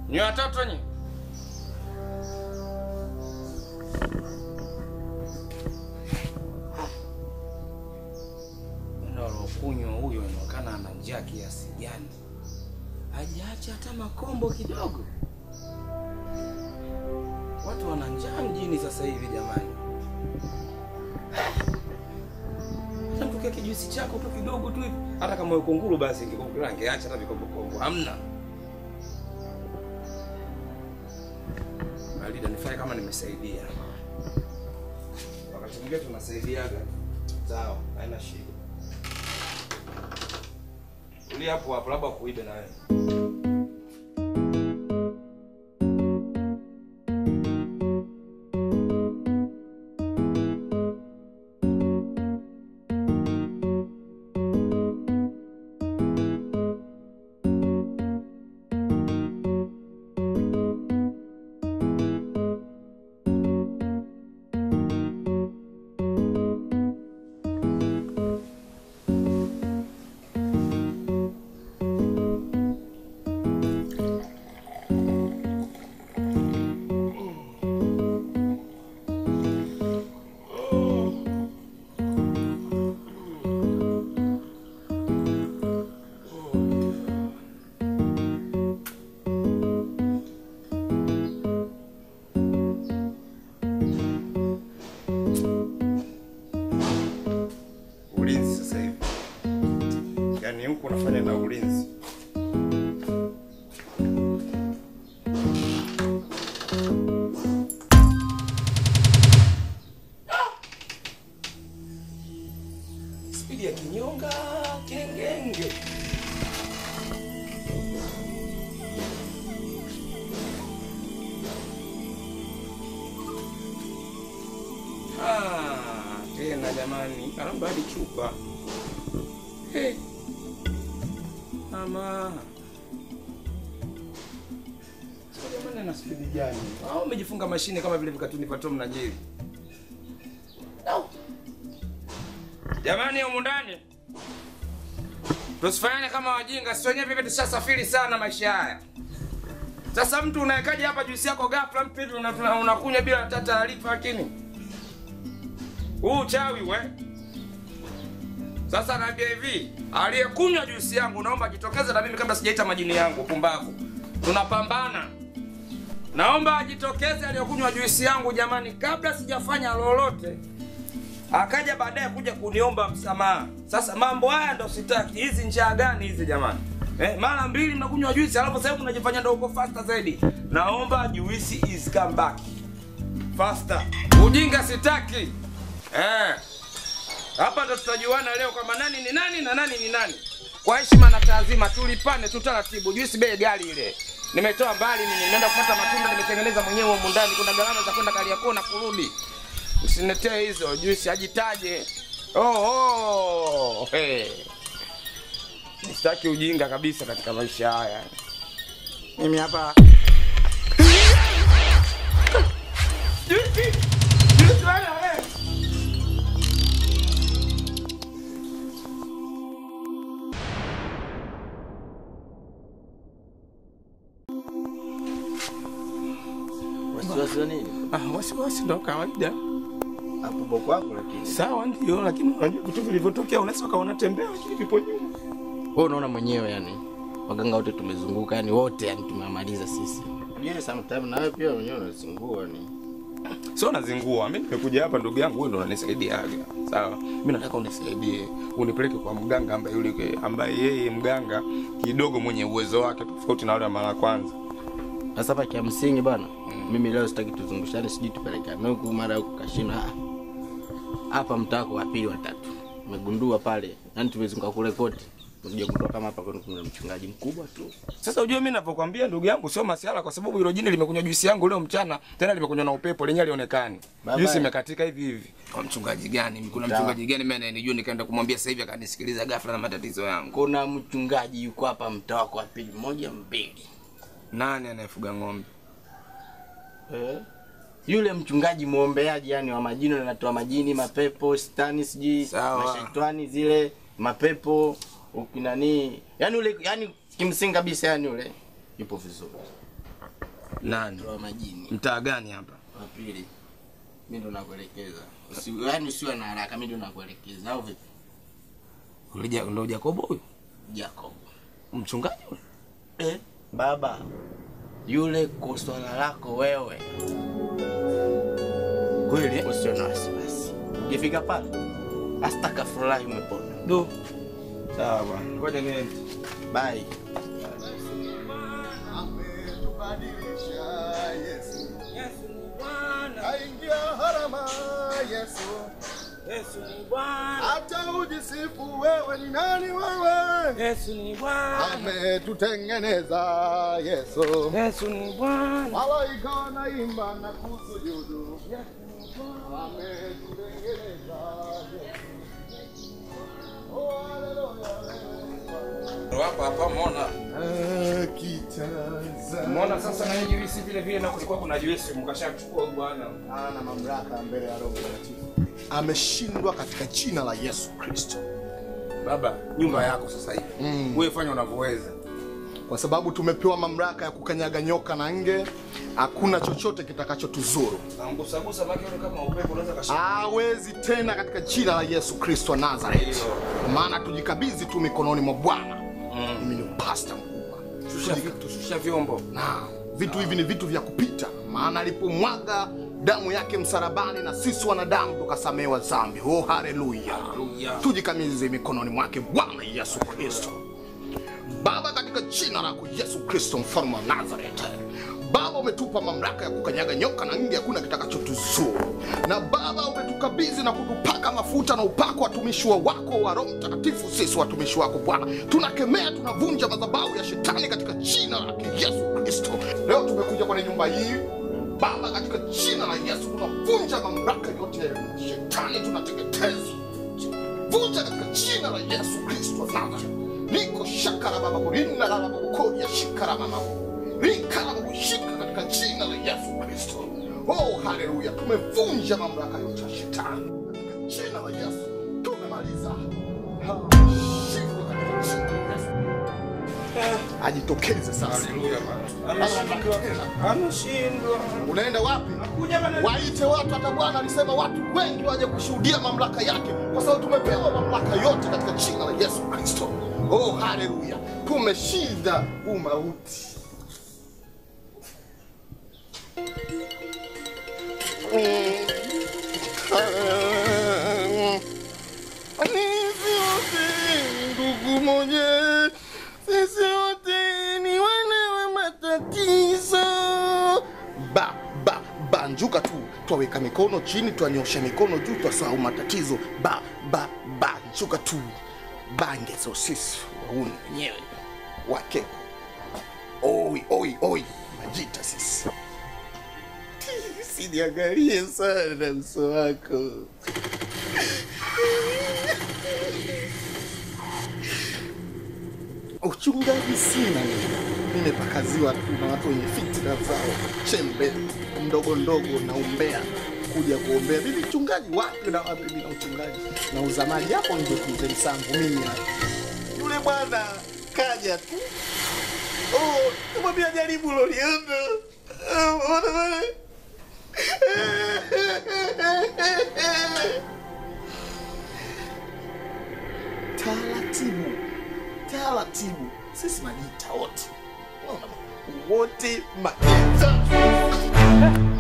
Ni watoto nyi? Kunywa huyo inaonekana ana njaa kiasi gani. Hajaacha hata makombo kidogo. Watu wana njaa mjini sasa hivi jamani. Unatokea kijuisi chako tu kidogo tu hivi. Hata kama uko nguru basi ingekula angeacha hata vikombo kombo. Hamna. Alida nifanye kama nimesaidia. Wakati mwingine tunasaidiaga. Sawa, haina shida. Uli hapo hapo labda kuibe na wewe. Yaani huko unafanya na ulinzi. Spidi ya kinyonga, kengenge. Tena jamani, karamba hadi chupa. Hey. Mama. Sio jamani na spidi gani? Au umejifunga mashine kama vile vikatuni vya Tom na Jerry? No. Jamani humu ndani. Tusifanye kama wajinga, sio wenyewe vipi tushasafiri sana maisha haya. Sasa mtu unaekaje hapa juisi yako ghafla mpito unakunywa bila hata taarifa lakini. Chawi we. Sasa naambia hivi, aliyekunywa juisi yangu naomba ajitokeze na mimi kabla sijaita majini yangu pumbavu. Tunapambana. Naomba ajitokeze aliyekunywa juisi yangu jamani kabla sijafanya lolote. Akaja baadaye kuja kuniomba msamaha. Sasa mambo haya ndo sitaki. Hizi njaa gani hizi jamani? Mara mbili mnakunywa juisi alafu sasa mnajifanya ndio uko faster zaidi. Naomba juisi is come back. Faster. Ujinga sitaki. Hapa ndo tutajuana leo kama nani ni nani na nani ni nani. Kwa heshima na taazima tulipane tutaratibu. Juisi bei gali ile. Nimetoa mbali mimi nimeenda kufuata matunda nimetengeneza mwenyewe huko ndani. Kuna gharama za kwenda Kariakoo na kurudi. Usinetee hizo juisi ajitaje. Hey. Sitaki ujinga kabisa katika maisha haya. Mimi hapa juisi wala wewe. Wasiwasi nini? Wasiwasi ndo kawaida. Hapo boko wako lakini. Sawa ndio lakini unajua vitu vilivyotokea unaweza kaona tembea lakini vipo nyuma. Wewe unaona mwenyewe yani. Waganga wote tumezunguka yani wote yani tumemaliza sisi. Yeye sometimes na wewe pia mwenyewe unazingua ni. Sio nazingua. Mimi nimekuja hapa ndugu yangu wewe ndo unanisaidia. Sawa. Mimi nataka unisaidie. Unipeleke kwa mganga ambaye yeye mganga kidogo mwenye uwezo wake tofauti na wale wa mara kwanza. Sasa hapa kia msingi bwana. Mimi leo sitaki tuzungushane siji tupelekane huko mara huko kashina. Hapa mtako wa pili watatu. Nimegundua pale. Yaani tumezunguka kule kote. Unajua kutoka kama hapa kuna mchungaji mkubwa tu. Sasa unajua mimi ninapokuambia ndugu yangu sio masiala kwa sababu hilo jini limekunywa juisi yangu leo mchana tena limekunywa na upepo lenyewe lionekani. Juisi imekatika hivi hivi. Kwa mchungaji gani? Kuna mchungaji gani mimi ananijua nikaenda kumwambia sasa hivi akanisikiliza ghafla na matatizo yangu. Kuna mchungaji yuko hapa mtaa wa pili 1 2. Nani anayefuga ng'ombe? Yule mchungaji muombeaji yani wa majini anatoa majini, mapepo, stani siji, mashaitani zile, mapepo, ukinani. Yani ule yani kimsingi kabisa yani ule yupo vizuri. Nani? Wa majini. Mtaa gani hapa? Wa pili. Mimi ndo nakuelekeza. Yaani usiwe na haraka, mimi ndo nakuelekeza. Au vipi? Ndo Jacobo huyo? Jacob. Mchungaji huyo? Baba. Yule kwa swala lako wewe. Kweli? Usiwe na wasiwasi. Ukifika pale, astaghfirullah umepona. Do. Sawa bwana. Ngoja niende. Bye. Ametubadilisha Yesu. Yesu ni Bwana. Aingia harama Yesu. Yesu ni Bwana. Hata ujisifu wewe ni nani wewe? Yesu ni Bwana. Ametutengeneza Yesu. Yesu ni Bwana. Malaika wanaimba na kusujudu. Ametutengeneza Yesu. Oh, haleluya. Hapa muona. Akitaza. Muona sasa na juisi vile vile na kulikuwa kuna juisi mkashachukua bwana. Ana mamlaka mbele ya Roho Mtakatifu. Ameshindwa katika jina la Yesu Kristo. Baba, nyumba yako sasa hivi. Wewe fanya unavyoweza. Kwa sababu tumepewa mamlaka ya kukanyaga nyoka na nge, hakuna chochote kitakachotuzuru. Angusagusa maki kama upepo unaweza kashika. Hawezi tena katika jina la Yesu Kristo wa Nazareth. Maana tujikabidhi tu mikononi mwa Bwana. Mimi ni pastor mkubwa. Tushusha vyombo. Na vitu hivi ni vitu vya kupita. Maana alipomwaga damu yake msalabani na sisi wanadamu tukasamehewa dhambi. Oh, haleluya. Tujikabidhi mikononi mwake Bwana Yesu Kristo. Baba, katika jina lako Yesu Kristo mfalme wa Nazareth. Baba, umetupa mamlaka ya kukanyaga nyoka na nge, hakuna kitakachotuzuru. Na Baba, umetukabidhi na kutupaka mafuta na upako watumishi wako wa Roho Mtakatifu. Sisi watumishi wako Bwana, tunakemea, tunavunja madhabahu ya shetani katika jina la Yesu Kristo. Leo tumekuja kwenye nyumba hii Baba, katika jina la Yesu tunavunja mamlaka yote ya shetani, tunateketeza. Vunja katika jina la Yesu Kristo wa Nazareth. Niko shakara baba kulinda la baba kodi ya shikara mama. Rika la baba shika katika jina la Yesu Kristo. Oh, haleluya. Tumevunja mamlaka yote ya shetani. Katika jina la Yesu. Tumemaliza. Shika katika jina la Yesu. Ajitokeze sasa. Haleluya Bwana. Ameshindwa. Unaenda wapi? Waite watu, hata Bwana alisema watu wengi waje kushuhudia mamlaka yake, kwa sababu tumepewa mamlaka yote katika jina la Yesu Kristo. Oh, haleluya. Tumeshinda umauti. Ndugu moja, sisi wote ni wana wa matatizo. Banjuka tu, twaweka mikono chini, twanyosha mikono juu, twasahau matatizo. Banjuka tu. Bangezo sisi wauni wenyewe wake. Oi, majita sisi. Siniangalie sana uso wako. Uchungaji sina nimepakaziwa tu na watu wenye fitina zao, chembe ndogo na umbea, kuja kuombea. Mimi mchungaji wapi na wapi? Mimi na uchungaji na uzamaji hapo ndio kuzeni sangu mimi. Yule bwana kaja tu, kumwambia jaribu loliona. Ona bwana. Taratibu. Sisi majita wote. Wote majita.